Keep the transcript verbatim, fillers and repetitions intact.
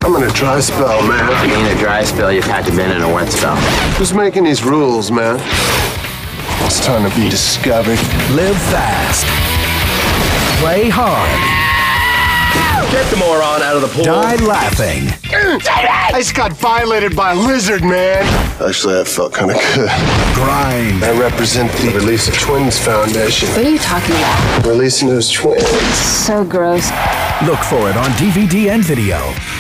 I'm in a dry spell, man. If you mean a dry spell, you've had to been in a wet spell. Who's making these rules, man? It's time to be discovered. Live fast. Play hard. Get the moron out of the pool. Die laughing. I just got violated by a lizard, man. Actually, that felt kind of good. Grind. I represent the Release of Twins Foundation. What are you talking about? Releasing those twins. So gross. Look for it on D V D and video.